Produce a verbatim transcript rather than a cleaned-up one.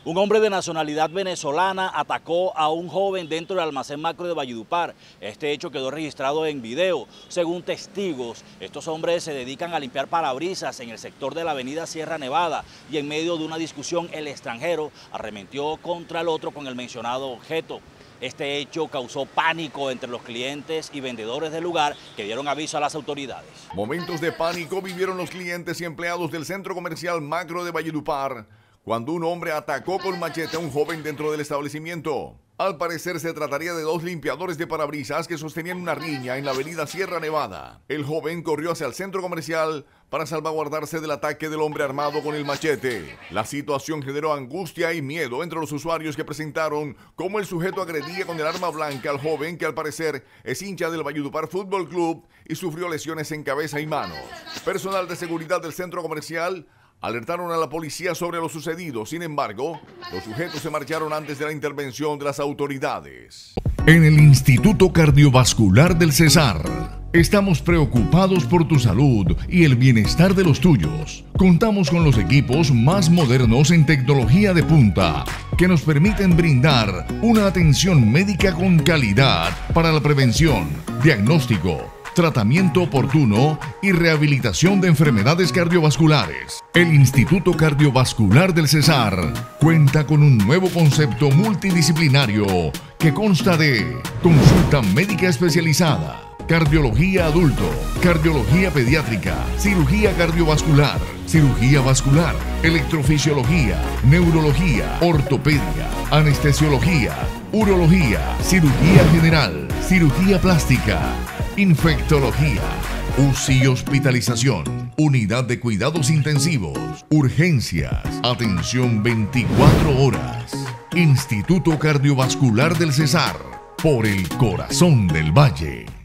Un hombre de nacionalidad venezolana atacó a un joven dentro del almacén Macro de Valledupar. Este hecho quedó registrado en video. Según testigos, estos hombres se dedican a limpiar parabrisas en el sector de la avenida Sierra Nevada y en medio de una discusión el extranjero arremetió contra el otro con el mencionado objeto. Este hecho causó pánico entre los clientes y vendedores del lugar que dieron aviso a las autoridades. Momentos de pánico vivieron los clientes y empleados del centro comercial Macro de Valledupar cuando un hombre atacó con machete a un joven dentro del establecimiento. Al parecer se trataría de dos limpiadores de parabrisas que sostenían una riña en la avenida Sierra Nevada. El joven corrió hacia el centro comercial para salvaguardarse del ataque del hombre armado con el machete. La situación generó angustia y miedo entre los usuarios que presentaron cómo el sujeto agredía con el arma blanca al joven que al parecer es hincha del Valledupar Fútbol Club y sufrió lesiones en cabeza y manos. Personal de seguridad del centro comercial alertaron a la policía sobre lo sucedido. Sin embargo, los sujetos se marcharon antes de la intervención de las autoridades. En el Instituto Cardiovascular del Cesar, estamos preocupados por tu salud y el bienestar de los tuyos. Contamos con los equipos más modernos en tecnología de punta que nos permiten brindar una atención médica con calidad para la prevención, diagnóstico, tratamiento oportuno y rehabilitación de enfermedades cardiovasculares. El Instituto Cardiovascular del Cesar cuenta con un nuevo concepto multidisciplinario que consta de consulta médica especializada, cardiología adulto, cardiología pediátrica, cirugía cardiovascular, cirugía vascular, electrofisiología, neurología, ortopedia, anestesiología, urología, cirugía general, cirugía plástica, infectología, U C I y hospitalización, unidad de cuidados intensivos, urgencias, atención veinticuatro horas. Instituto Cardiovascular del Cesar, por el corazón del Valle.